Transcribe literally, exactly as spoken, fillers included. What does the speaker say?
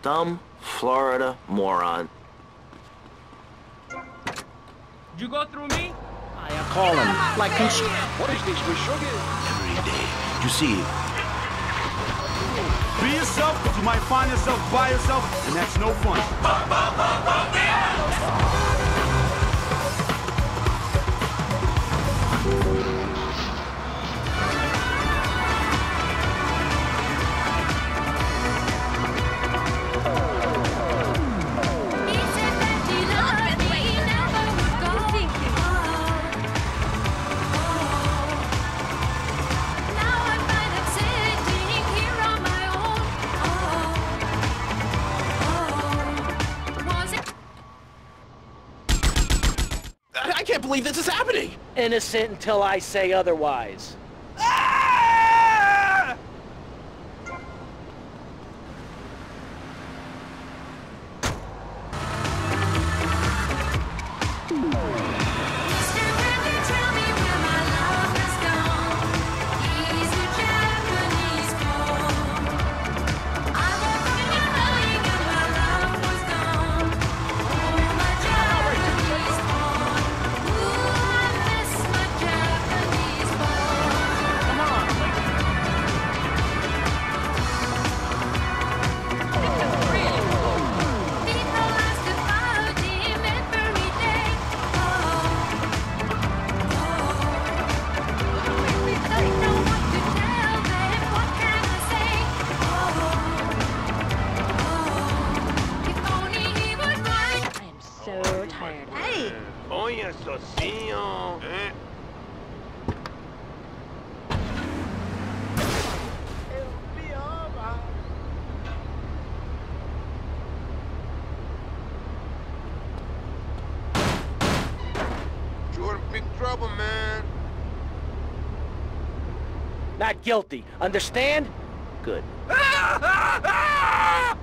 Dumb Florida moron. Did you go through me? I call him like conch- What is this we sugar? Every day. You see, Be yourself, because you might find yourself by yourself, and that's no fun. I can't believe this is happening! innocent until I say otherwise. Ah! So tired. Hey! Oye, socinho. Eh? You're in big trouble, man. Not guilty. Understand? Good. Ah! Ah! Ah!